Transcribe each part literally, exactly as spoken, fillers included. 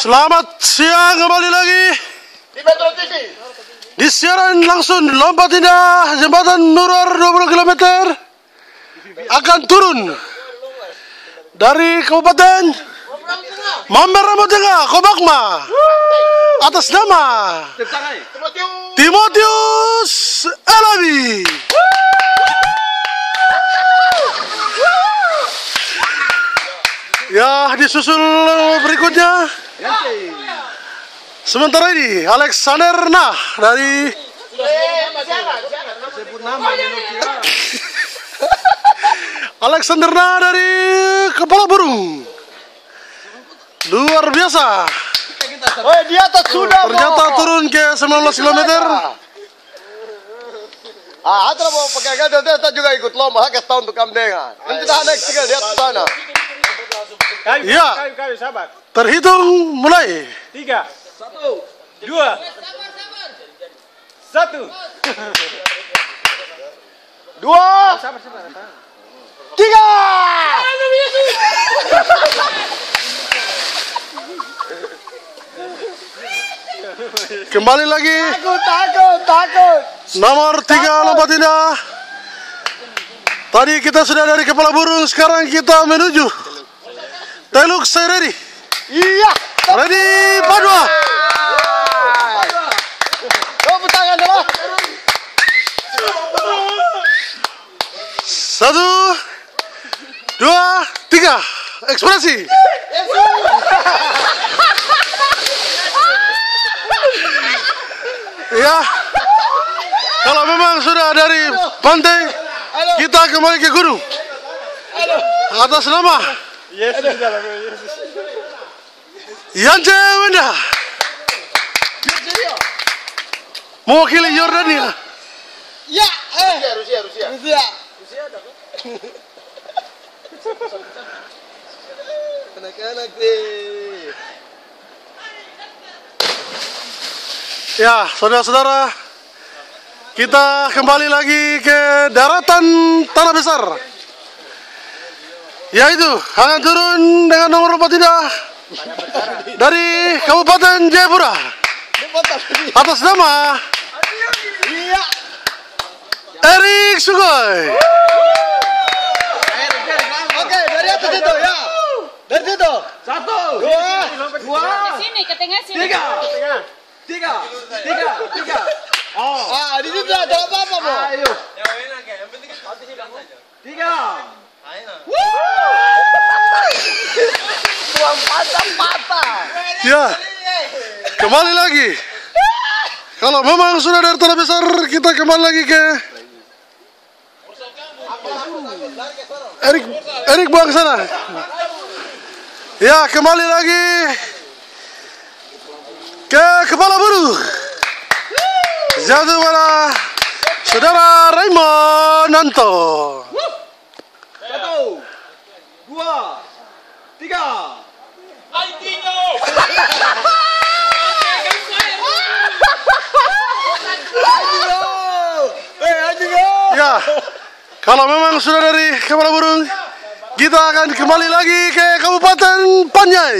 Selamat siang kembali lagi di Metro T V. Di siaran langsung lompat indah jembatan Nuror dua puluh kilometer akan turun dari Kabupaten Mamber Rambut Tengah, Kobakma, atas nama Timotius Elabi. Ya, disusul berikutnya. Sementara ini Alexander Nah dari Alexander Nah dari Kepala Burung. Luar biasa. Oh, di atas sudah. Ternyata turun ke sembilan belas kilometer. Ah, ada mau pakai gada dia juga ikut lomba, hak tahun untuk kamdengan. Nanti dah naik tinggal di atas sana. Ya, terhitung mulai. Tiga, satu, dua, satu, Dua, tiga. Kembali lagi. Takut, takut, takut. Nomor tiga lompat indah. Tadi kita sudah dari Kepala Burung, sekarang kita menuju Teluk Seredi. Iya. Ready, Padua. Tepuk tangan dulu. Satu, dua, tiga. Ekspresi. Ya, kalau memang sudah dari pantai, kita kembali ke gunung. Atas nama Yance Wenda, mewakili Yordania. Ya, eh. Rusia, Rusia, Rusia. Anak-anak deh. Ya, saudara-saudara, kita kembali lagi ke daratan Tanah Besar. Yaitu akan turun dengan nomor lompat indah dari Kabupaten Jayapura atas nama Iya. Erik Sugoi. Oke, dari atas itu ya. Dari situ. satu, Dua, dua, Ke sini, ke tengah sini. tiga, tiga, tiga, tiga. Oh, Ah, di situ ada apa-apa, Bro? ayo. Tiga. Tuang patah-patah. Ya, kembali lagi. Kalau memang sudah dari Tanah Besar, kita kembali lagi ke Erik Erik buang sana. Ya, kembali lagi ke Kepala Burung. Jatuh pada saudara Raymond Nanto. Satu, dua, tiga. Eh, anjing. Ya, kalau memang sudah dari Kepala Burung, kita akan kembali lagi ke Kabupaten Panyai.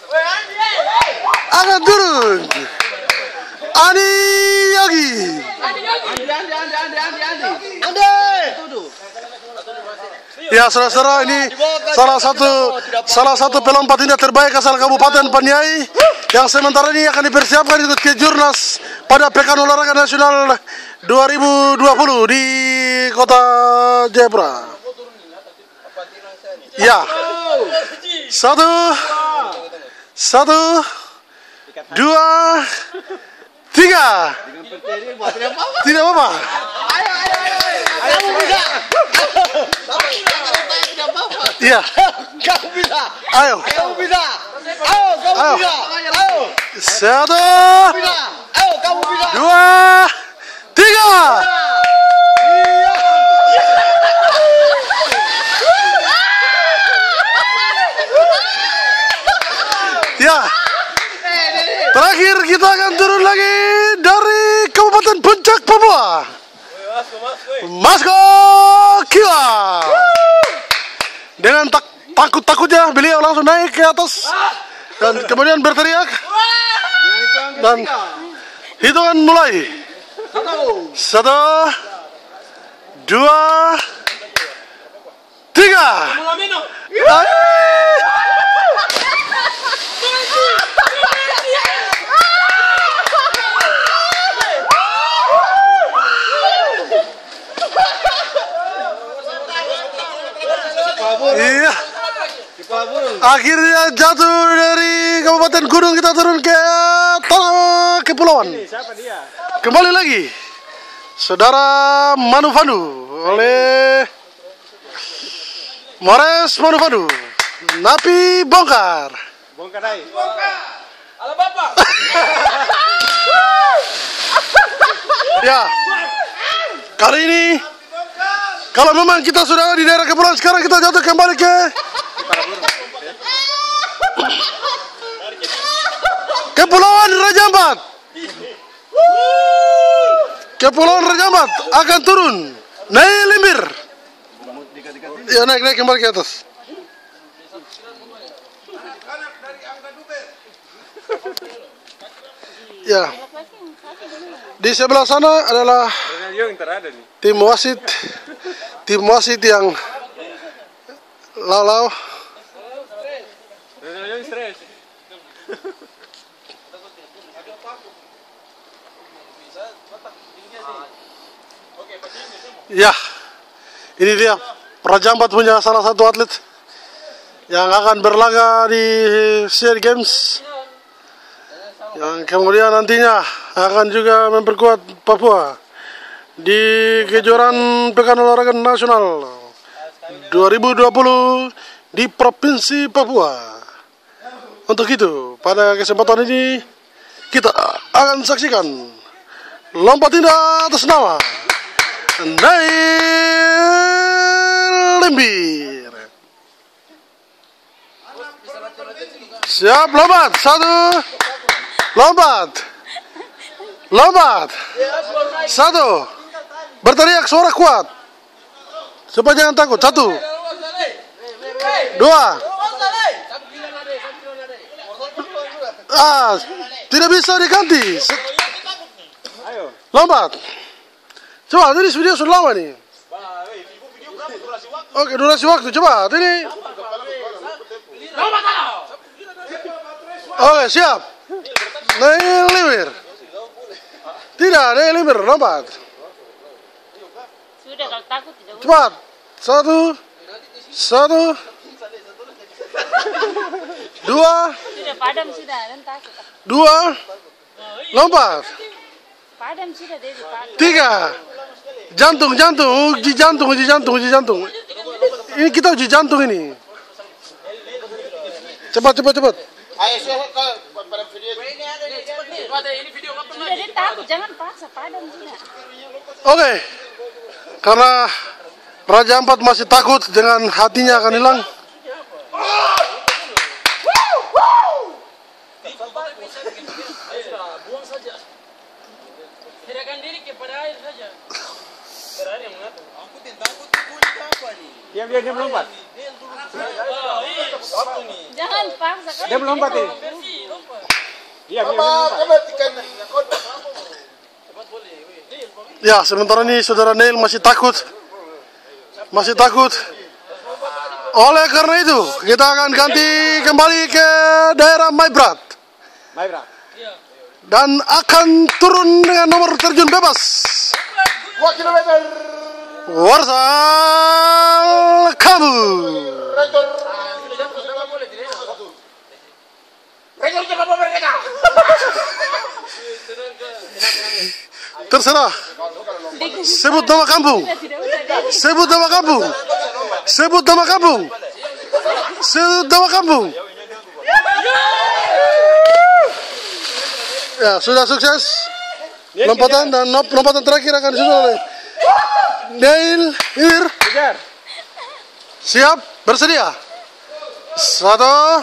Akan turun Ani Yogi. Andi, Andi, Andi, Andi, Andi, Andi. Ande. Ya, saudara-saudara, ini salah satu salah satu pelompat indah terbaik asal Kabupaten Panyai yang sementara ini akan dipersiapkan ikut ke Jurnas pada Pekan Olahraga Nasional dua ribu dua puluh di Kota Jayapura. Ya, satu, satu, dua, tiga. Tidak apa-apa. Kamu bisa. Iya. Kamu bisa. Ayo. Kamu bisa. Ayo, kamu Ayo. bisa. Ayo. Satu, Bisa. Ayo, kamu bisa. dua, tiga. Ya. Terakhir kita akan turun lagi dari Kabupaten Puncak, Papua. Masko Kiwa. Dengan tak takut-takutnya beliau langsung naik ke atas Dan kemudian berteriak. Dan hitungan mulai. Satu, dua, tiga. Iya. Akhirnya jatuh dari Kabupaten Gunung kita turun ke tanah kepulauan. Kembali lagi, saudara Manufanu oleh Mores Manufanu. Napi bongkar. Bongkar aja. Halo Bapak. Ya. Kali ini kalau memang kita sudah di daerah kepulauan, sekarang kita jatuh kembali ke Kepulauan Raja Ampat. Kepulauan Raja Ampat akan turun naik limbir. Ya, naik naik kembali ke atas. Ya. Di sebelah sana adalah tim wasit, tim wasit yang lau-lau. Ya, ini dia Raja Ampat punya salah satu atlet yang akan berlaga di SEA Games, yang kemudian nantinya akan juga memperkuat Papua di kejuaraan Pekan Olahraga Nasional dua ribu dua puluh di Provinsi Papua. Untuk itu, pada kesempatan ini kita akan saksikan lompat indah atas nama Nail Limbir. Siap, lompat. Satu. Lompat. Lompat. Satu. Berteriak suara kuat supaya jangan takut. Satu. Dua. Ah, tidak bisa diganti. Lompat. Coba, ini video sudah lama nih. Oke, durasi waktu. Coba, ini. Oke, siap. Naik limbir. Tidak, naik limbir, lompat. Sudah, kalau takut tidak usah. Cepat. Satu. Satu. Dua. Sudah padam sudah, dan takut. Dua. Lompat. Padam sudah, Dedi, padam. Tiga. Jantung, jantung, uji jantung, uji jantung, uji jantung. Ini kita uji jantung ini. Cepat, cepat, cepat. Sudah, dia takut, jangan paksa, padam sudah. Oke. Karena Raja Ampat masih takut dengan hatinya akan hilang. Buang saja. Serahkan diri kepada air saja. Air yang mengatur. Aku tidak takut kulit apa nih? Diam, diam, dia melompat. Jangan paksa. Dia melompat ini. Diam, diam, Ya, sementara ini saudara Neil masih takut. Masih takut. Oleh karena itu, kita akan ganti kembali ke daerah Maibrat. Maibrat. Dan akan turun dengan nomor terjun bebas. dua kilometer. Warsal Kamu. Terserah. Sebut nama kampung. Sebut nama kampung. Sebut nama kampung. Sebut nama kampung. Ya, sudah sukses. Lompatan dan lompatan terakhir akan disusul oleh Nail Limbir. Siap, bersedia. Satu,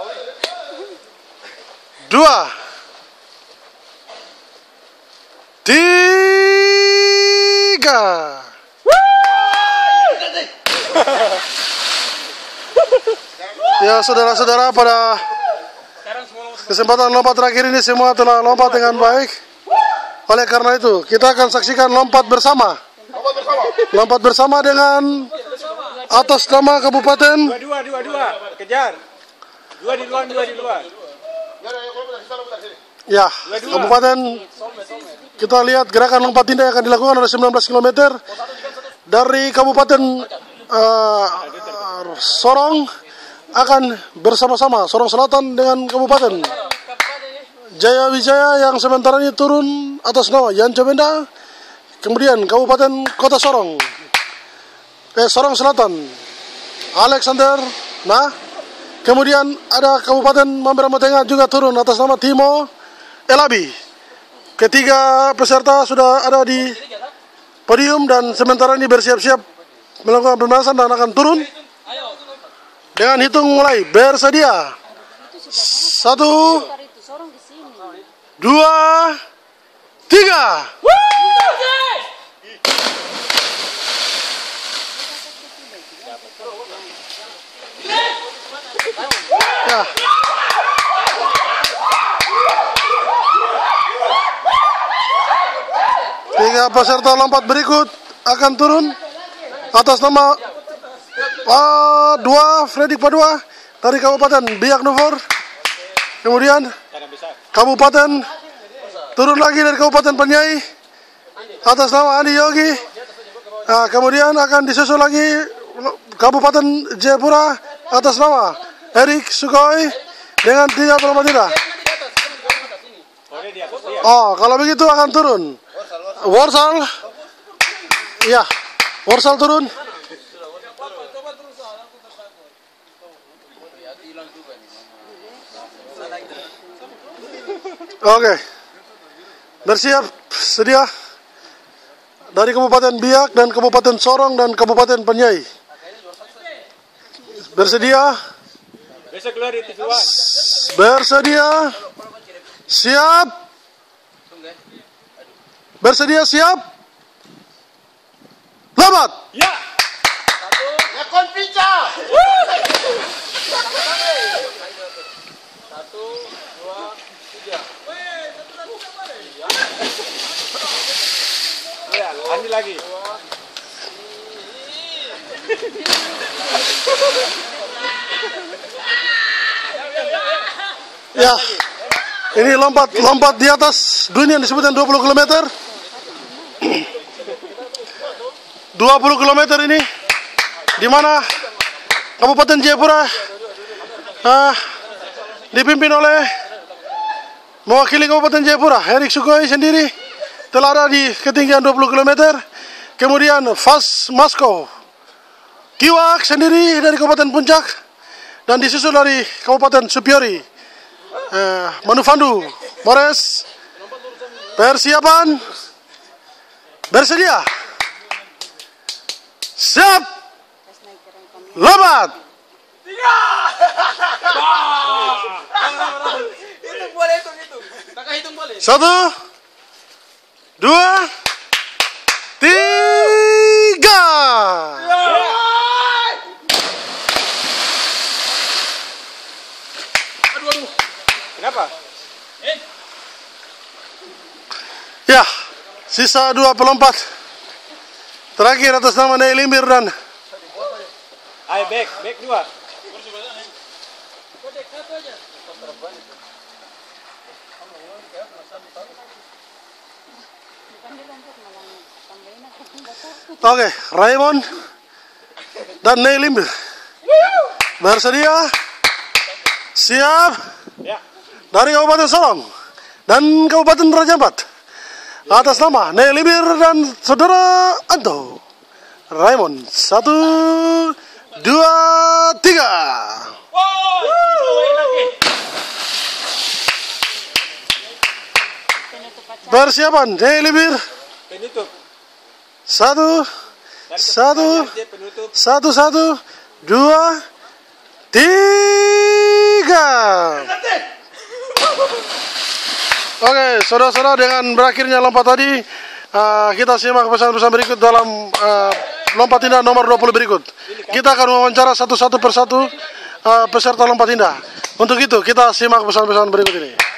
dua, tiga. Ya, saudara-saudara, pada Kesempatan lompat terakhir ini semua telah lompat dengan baik. Oleh karena itu, kita akan saksikan lompat bersama. Lompat bersama dengan atas nama kabupaten. Dua, dua, dua, dua. Kejar. Dua di luar, dua di luar. Ya, kabupaten. Kita lihat gerakan lompat indah yang akan dilakukan oleh sembilan belas kilometer dari kabupaten uh, Sorong akan bersama-sama Sorong Selatan dengan kabupaten Jaya Wijaya yang sementara ini turun atas nama Yanca Benda. Kemudian Kabupaten Kota Sorong, eh, Sorong Selatan, Alexander. Nah, kemudian ada Kabupaten Mamberamo Tengah juga turun atas nama Timo Elabi. Ketiga peserta sudah ada di podium dan sementara ini bersiap-siap melakukan pemanasan dan akan turun. Dengan hitung mulai, bersedia. Satu, dua, tiga. Ya. Tiga peserta lompat berikut akan turun atas nama uh, dua Fredrik Padua dari Kabupaten Biak Numfor. Kemudian Kabupaten turun lagi dari Kabupaten Panyai atas nama Andi Yogi. Nah, kemudian akan disusul lagi Kabupaten Jayapura atas nama Erik Sukoi dengan tiga pelompat indah. Oh, kalau begitu akan turun Worsal. Ya, Worsal turun. Oke, bersiap, sedia dari Kabupaten Biak dan Kabupaten Sorong dan Kabupaten Panyai. Bersedia, bersedia, siap, bersedia, siap, lompat. Ya. Ya konfica. Satu, dua, tiga. Ya, Andi lagi. Ya, ini lompat lompat di atas dunia yang disebutkan dua puluh kilometer. dua puluh kilometer ini di mana Kabupaten Jayapura uh, dipimpin oleh mewakili Kabupaten Jayapura Erik Sukoi sendiri telah ada di ketinggian dua puluh kilometer. Kemudian Fas Masko Kiwak sendiri dari Kabupaten Puncak dan disusul dari Kabupaten Supiori uh, Manufandu Mores. Persiapan, bersedia, siap, lompat. Hitung boleh, hitung, hitung. Kakak hitung boleh. Satu, dua, tiga. Aduh, aduh. Kenapa? Ya, sisa dua pelompat terakhir atas nama Nei Limbir dan Ayo back, back dua. Oke, Raymond dan Nei Limbir bersedia, siap, Ya. dari Kabupaten Sorong dan Kabupaten Raja Ampat atas nama Nei Limbir dan Saudara Anto Raymond. Satu, dua, tiga. Persiapan Nei Limbir. Penutup. Satu, satu, Dia penutup. satu, satu, dua, tiga. Oke, saudara-saudara, dengan berakhirnya lompat tadi, uh, kita simak pesan-pesan berikut dalam uh, lompat indah nomor dua puluh berikut. Kita akan wawancara satu-satu persatu uh, peserta lompat indah. Untuk itu kita simak pesan-pesan berikut ini.